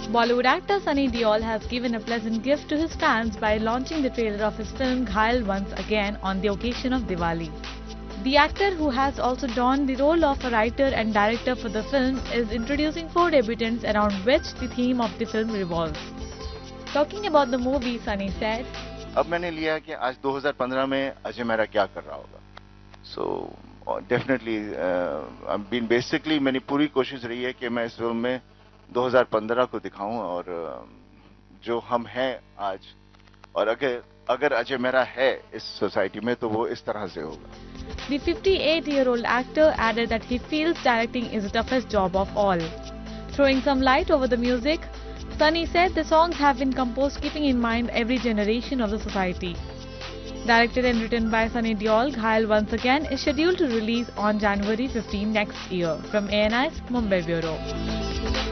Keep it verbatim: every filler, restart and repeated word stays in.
Bollywood actor Sunny Deol has given a pleasant gift to his fans by launching the trailer of his film Ghayal Once Again on the occasion of Diwali. The actor, who has also donned the role of a writer and director for the film, is introducing four debutants around which the theme of the film revolves. Talking about the movie, Sunny said, अब मैंने लिया कि आज दो हज़ार पंद्रह में अजय मेरा क्या कर रहा होगा. So definitely, uh, I've been basically मेरी पूरी कोशिश रही है कि मैं इस फिल्म में दो हज़ार पंद्रह को दिखाऊं और uh, जो हम हैं आज, और अगर अगर अजय मेरा है इस सोसाइटी में तो वो इस तरह से होगा. The fifty-eight-year-old actor added that he feels directing is the toughest job of all. Throwing some light over the music, Sunny said the songs have been composed keeping in mind every generation of the society. Directed and written by Sunny Deol, Ghayal Once Again is scheduled to release on January fifteenth next year. From A N I's Mumbai Bureau.